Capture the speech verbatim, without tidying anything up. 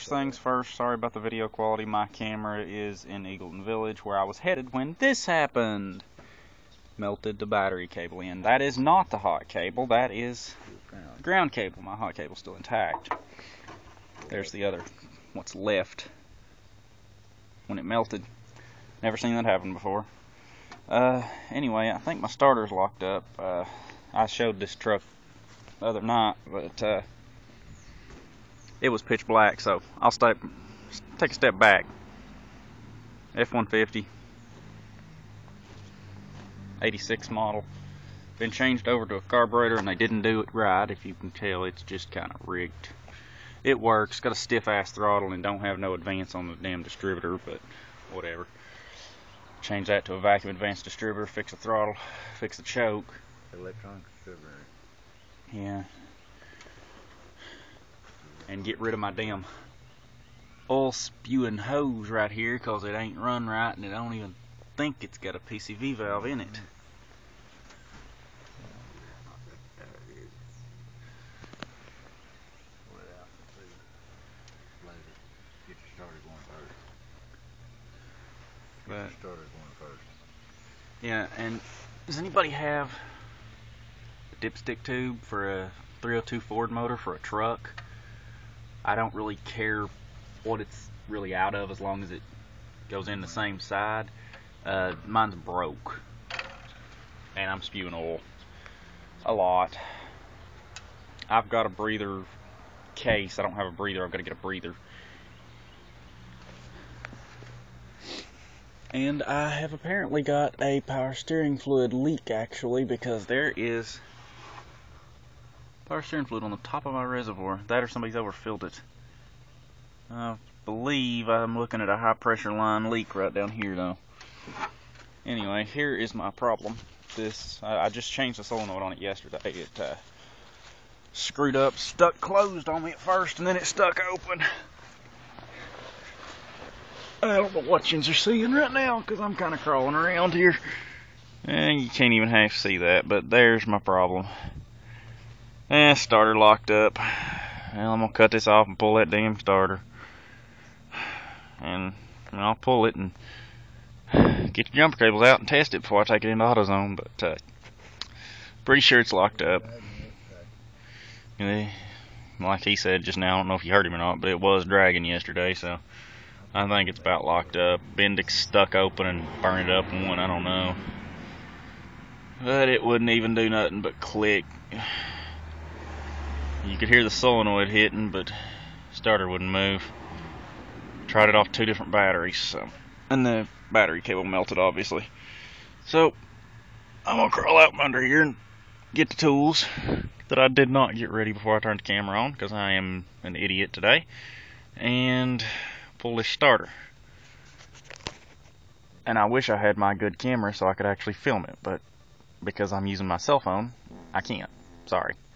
Things first, sorry about the video quality. My camera is in Eagleton Village where I was headed when this happened. Melted the battery cable in. That is not the hot cable, that is the ground cable. My hot cable's still intact. There's the other, what's left when it melted. Never seen that happen before. Uh, anyway, I think my starter's locked up. Uh, I showed this truck the other night, but uh, it was pitch black, so I'll step, take a step back. F one fifty, eighty-six model. Been changed over to a carburetor and they didn't do it right. If you can tell, it's just kind of rigged. It works, got a stiff ass throttle and don't have no advance on the damn distributor, but whatever. Change that to a vacuum advance distributor, fix the throttle, fix the choke. Electronic distributor. Yeah. And get rid of my damn oil spewing hose right here, cause it ain't run right and it don't even think it's got a P C V valve in it. But, yeah, and does anybody have a dipstick tube for a three oh two Ford motor for a truck? I don't really care what it's really out of as long as it goes in the same side. Uh, mine's broke and I'm spewing oil a lot. I've got a breather case. I don't have a breather. I've got to get a breather. And I have apparently got a power steering fluid leak, actually, because there is power steering fluid on the top of my reservoir. That or somebody's overfilled it. I believe I'm looking at a high pressure line leak right down here, though. Anyway, here is my problem. This I, I just changed the solenoid on it yesterday. It uh, screwed up, stuck closed on me at first, and then it stuck open. I don't know what yous are seeing right now because I'm kind of crawling around here. And you can't even half see that, but there's my problem. Eh, starter locked up. Well, I'm going to cut this off and pull that damn starter. And I'll pull it and get your jumper cables out and test it before I take it into AutoZone, but uh, pretty sure it's locked up. Like he said just now, I don't know if you heard him or not, but it was dragging yesterday, so I think it's about locked up. Bendix stuck open and burned it up in one, I don't know. But it wouldn't even do nothing but click. You could hear the solenoid hitting, but starter wouldn't move. Tried it off two different batteries, so, and the battery cable melted, obviously. So I'm gonna crawl out from under here and get the tools that I did not get ready before I turned the camera on, because I am an idiot today, and pull this starter. And I wish I had my good camera so I could actually film it, but because I'm using my cell phone, I can't. Sorry.